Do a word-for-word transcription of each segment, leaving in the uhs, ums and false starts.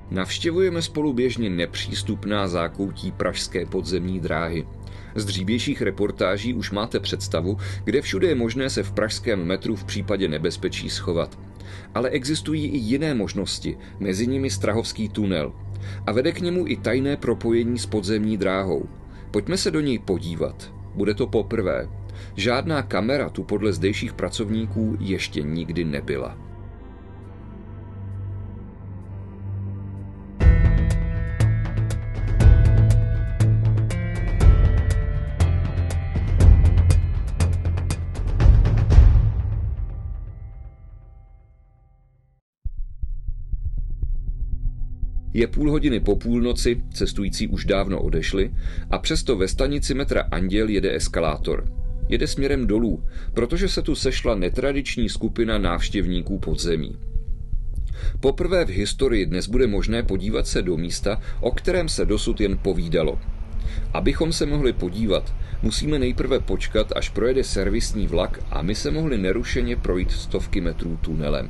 Navštěvujeme spolu běžně nepřístupná zákoutí pražské podzemní dráhy. Z dřívějších reportáží už máte představu, kde všude je možné se v pražském metru v případě nebezpečí schovat. Ale existují i jiné možnosti, mezi nimi Strahovský tunel. A vede k němu i tajné propojení s podzemní dráhou. Pojďme se do něj podívat. Bude to poprvé. Žádná kamera tu podle zdejších pracovníků ještě nikdy nebyla. Je půl hodiny po půlnoci, cestující už dávno odešli, a přesto ve stanici metra Anděl jede eskalátor. Jede směrem dolů, protože se tu sešla netradiční skupina návštěvníků podzemí. Poprvé v historii dnes bude možné podívat se do místa, o kterém se dosud jen povídalo. Abychom se mohli podívat, musíme nejprve počkat, až projede servisní vlak a my se mohli nerušeně projít stovky metrů tunelem.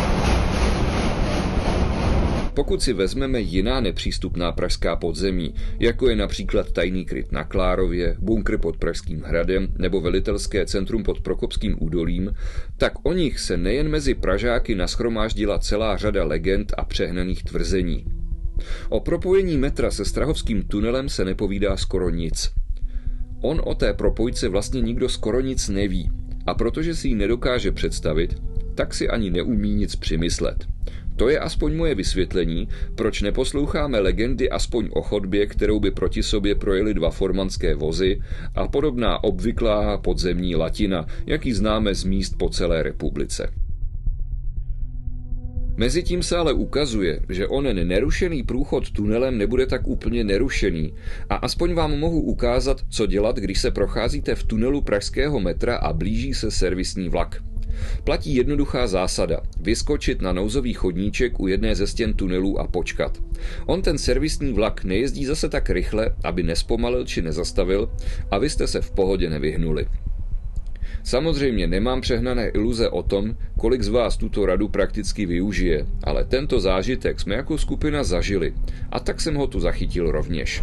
Pokud si vezmeme jiná nepřístupná pražská podzemí, jako je například tajný kryt na Klárově, bunkr pod Pražským hradem nebo velitelské centrum pod Prokopským údolím, tak o nich se nejen mezi Pražáky nashromáždila celá řada legend a přehnaných tvrzení. O propojení metra se Strahovským tunelem se nepovídá skoro nic. On o té propojce vlastně nikdo skoro nic neví, a protože si ji nedokáže představit, tak si ani neumí nic přimyslet. To je aspoň moje vysvětlení, proč neposloucháme legendy aspoň o chodbě, kterou by proti sobě projeli dva formanské vozy, a podobná obvyklá podzemní latina, jaký známe z míst po celé republice. Mezitím se ale ukazuje, že onen nerušený průchod tunelem nebude tak úplně nerušený, a aspoň vám mohu ukázat, co dělat, když se procházíte v tunelu pražského metra a blíží se servisní vlak. Platí jednoduchá zásada – vyskočit na nouzový chodníček u jedné ze stěn tunelů a počkat. On ten servisní vlak nejezdí zase tak rychle, aby nespomalil či nezastavil, a vy jste se v pohodě nevyhnuli. Samozřejmě nemám přehnané iluze o tom, kolik z vás tuto radu prakticky využije, ale tento zážitek jsme jako skupina zažili, a tak jsem ho tu zachytil rovněž.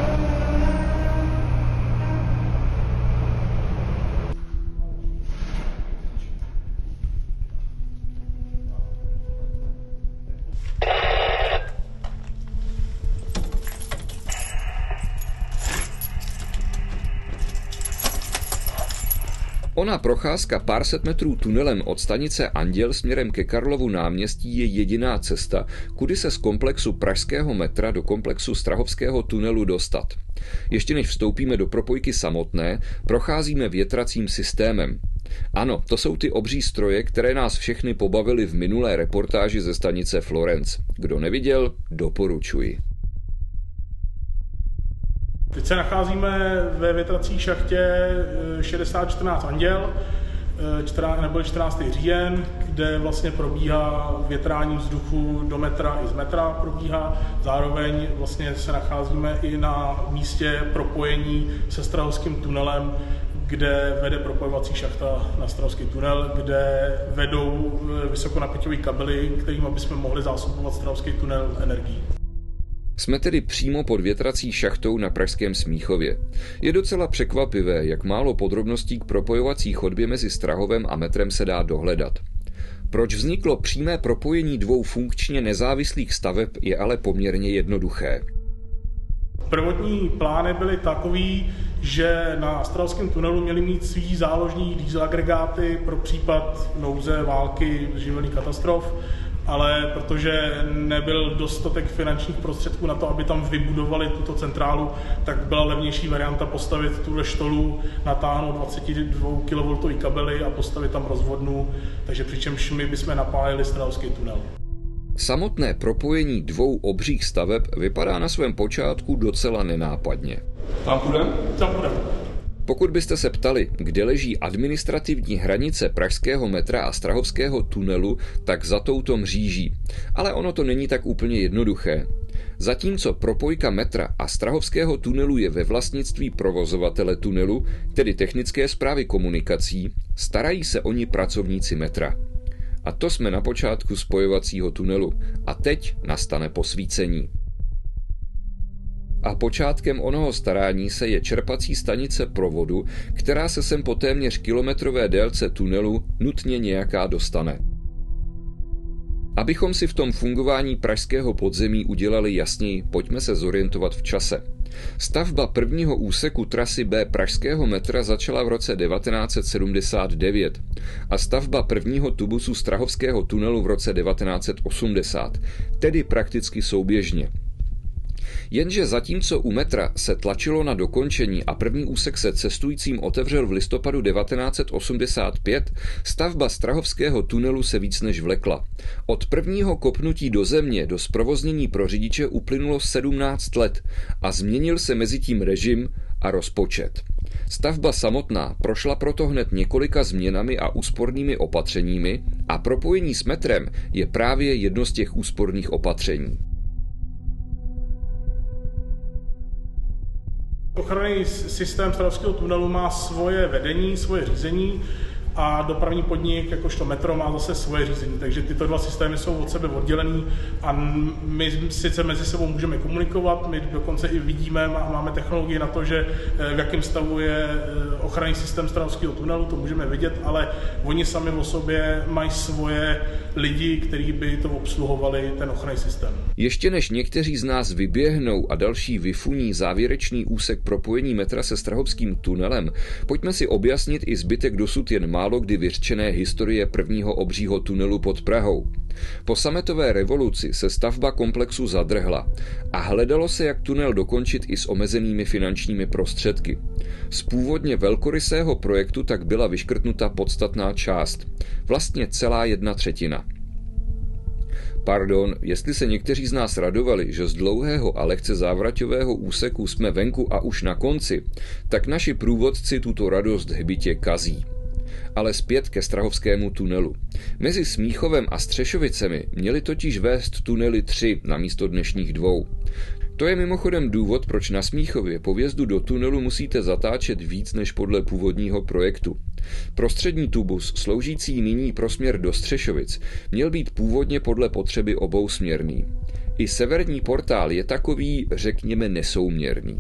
Ona procházka pár set metrů tunelem od stanice Anděl směrem ke Karlovu náměstí je jediná cesta, kudy se z komplexu pražského metra do komplexu Strahovského tunelu dostat. Ještě než vstoupíme do propojky samotné, procházíme větracím systémem. Ano, to jsou ty obří stroje, které nás všechny pobavily v minulé reportáži ze stanice Florence. Kdo neviděl, doporučuji. Teď se nacházíme ve větrací šachtě šedesát čtrnáct Anděl, nebo čtrnáctý říjen, kde vlastně probíhá větrání vzduchu do metra i z metra probíhá. Zároveň vlastně se nacházíme i na místě propojení se Strahovským tunelem, kde vede propojovací šachta na Strahovský tunel, kde vedou vysokonapěťové kabely, kterými bychom mohli zásobovat Strahovský tunel energií. Jsme tedy přímo pod větrací šachtou na pražském Smíchově. Je docela překvapivé, jak málo podrobností k propojovací chodbě mezi Strahovem a metrem se dá dohledat. Proč vzniklo přímé propojení dvou funkčně nezávislých staveb, je ale poměrně jednoduché. Prvotní plány byly takový, že na Strahovském tunelu měli mít svý záložní diesel agregáty pro případ nouze, války, živelných katastrof, ale protože nebyl dostatek finančních prostředků na to, aby tam vybudovali tuto centrálu, tak byla levnější varianta postavit tuhle štolu, natáhnout dvacet dva kilovoltové kabely a postavit tam rozvodnu, takže přičemž my bychom napájeli Strahovský tunel. Samotné propojení dvou obřích staveb vypadá na svém počátku docela nenápadně. Tam půjdeme? Tam půjdeme. Pokud byste se ptali, kde leží administrativní hranice pražského metra a Strahovského tunelu, tak za touto mříží. Ale ono to není tak úplně jednoduché. Zatímco propojka metra a Strahovského tunelu je ve vlastnictví provozovatele tunelu, tedy technické správy komunikací, starají se o ni pracovníci metra. A to jsme na počátku spojovacího tunelu. A teď nastane posvícení. A počátkem onoho starání se je čerpací stanice provodu, která se sem po téměř kilometrové délce tunelu nutně nějaká dostane. Abychom si v tom fungování pražského podzemí udělali jasněji, pojďme se zorientovat v čase. Stavba prvního úseku trasy B pražského metra začala v roce devatenáct set sedmdesát devět a stavba prvního tubusu Strahovského tunelu v roce devatenáct set osmdesát, tedy prakticky souběžně. Jenže zatímco u metra se tlačilo na dokončení a první úsek se cestujícím otevřel v listopadu devatenáct set osmdesát pět, stavba Strahovského tunelu se víc než vlekla. Od prvního kopnutí do země do zprovoznění pro řidiče uplynulo sedmnáct let a změnil se mezitím režim a rozpočet. Stavba samotná prošla proto hned několika změnami a úspornými opatřeními a propojení s metrem je právě jedno z těch úsporných opatření. Ochranný systém Strahovského tunelu má svoje vedení, svoje řízení a dopravní podnik, jakožto metro, má zase svoje řízení. Takže tyto dva systémy jsou od sebe oddělený a my sice mezi sebou můžeme komunikovat, my dokonce i vidíme a máme technologii na to, že v jakém stavu je ochranný systém Strahovského tunelu, to můžeme vidět, ale oni sami o sobě mají svoje lidi, kteří by to obsluhovali, ten ochranný systém. Ještě než někteří z nás vyběhnou a další vyfuní závěrečný úsek propojení metra se Strahovským tunelem, pojďme si objasnit i zbytek dosud jen málo kdy vyřčené historie prvního obřího tunelu pod Prahou. Po sametové revoluci se stavba komplexu zadrhla a hledalo se, jak tunel dokončit i s omezenými finančními prostředky. Z původně velkorysého projektu tak byla vyškrtnuta podstatná část, vlastně celá jedna třetina. Pardon, jestli se někteří z nás radovali, že z dlouhého a lehce závraťového úseku jsme venku a už na konci, tak naši průvodci tuto radost hbitě kazí. Ale zpět ke Strahovskému tunelu. Mezi Smíchovem a Střešovicemi měly totiž vést tunely tři namísto dnešních dvou. To je mimochodem důvod, proč na Smíchově po vjezdu do tunelu musíte zatáčet víc než podle původního projektu. Prostřední tubus, sloužící nyní pro směr do Střešovic, měl být původně podle potřeby obousměrný. I severní portál je takový, řekněme, nesouměrný.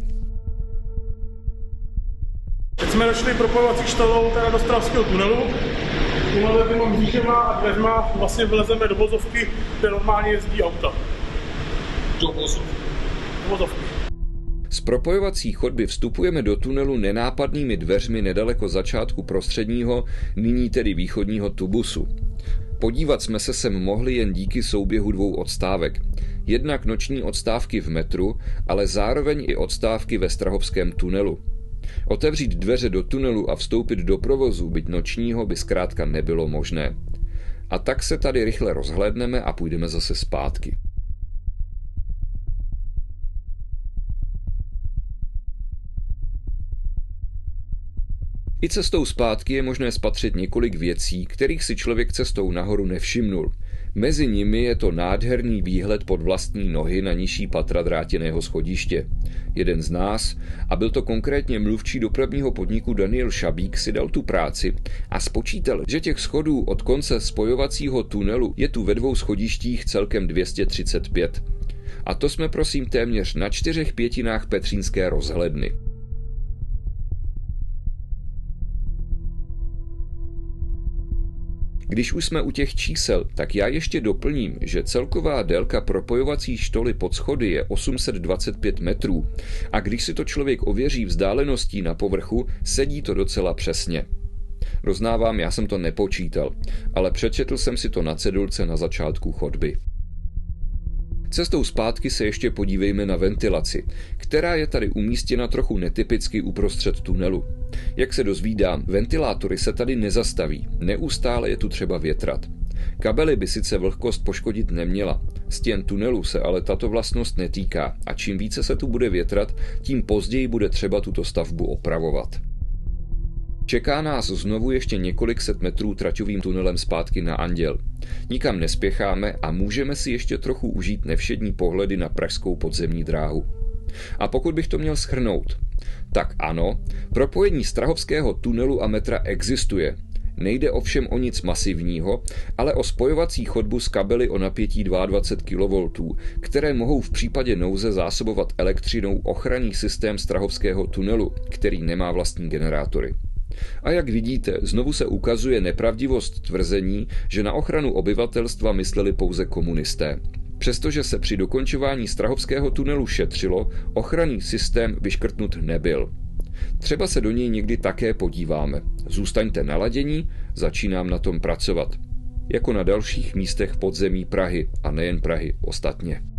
Teď jsme došli propojovací štelou teda do Strahovského tunelu. Tunel těma mřížema a dveřma vlastně vlezeme do vozovky, kde normálně jezdí auta. Do vozovky? Do vozovky. Z propojovací chodby vstupujeme do tunelu nenápadnými dveřmi nedaleko začátku prostředního, nyní tedy východního tubusu. Podívat jsme se sem mohli jen díky souběhu dvou odstávek. Jednak noční odstávky v metru, ale zároveň i odstávky ve Strahovském tunelu. Otevřít dveře do tunelu a vstoupit do provozu, byť nočního, by zkrátka nebylo možné. A tak se tady rychle rozhlédneme a půjdeme zase zpátky. I cestou zpátky je možné spatřit několik věcí, kterých si člověk cestou nahoru nevšimnul. Mezi nimi je to nádherný výhled pod vlastní nohy na nižší patra drátěného schodiště. Jeden z nás, a byl to konkrétně mluvčí dopravního podniku Daniel Šabík, si dal tu práci a spočítal, že těch schodů od konce spojovacího tunelu je tu ve dvou schodištích celkem dvě stě třicet pět. A to jsme prosím téměř na čtyřech pětinách Petřínské rozhledny. Když už jsme u těch čísel, tak já ještě doplním, že celková délka propojovací štoly pod schody je osm set dvacet pět metrů a když si to člověk ověří vzdáleností na povrchu, sedí to docela přesně. Doznávám, já jsem to nepočítal, ale přečetl jsem si to na cedulce na začátku chodby. Cestou zpátky se ještě podívejme na ventilaci, která je tady umístěna trochu netypicky uprostřed tunelu. Jak se dozvídám, ventilátory se tady nezastaví, neustále je tu třeba větrat. Kabely by sice vlhkost poškodit neměla, stěn tunelu se ale tato vlastnost netýká a čím více se tu bude větrat, tím později bude třeba tuto stavbu opravovat. Čeká nás znovu ještě několik set metrů traťovým tunelem zpátky na Anděl. Nikam nespěcháme a můžeme si ještě trochu užít nevšední pohledy na pražskou podzemní dráhu. A pokud bych to měl shrnout, tak ano, propojení Strahovského tunelu a metra existuje. Nejde ovšem o nic masivního, ale o spojovací chodbu s kabely o napětí dvacet dva kilovoltů, které mohou v případě nouze zásobovat elektřinou ochranný systém Strahovského tunelu, který nemá vlastní generátory. A jak vidíte, znovu se ukazuje nepravdivost tvrzení, že na ochranu obyvatelstva mysleli pouze komunisté. Přestože se při dokončování Strahovského tunelu šetřilo, ochranný systém vyškrtnut nebyl. Třeba se do něj někdy také podíváme. Zůstaňte naladění, začínám na tom pracovat. Jako na dalších místech podzemí Prahy a nejen Prahy ostatně.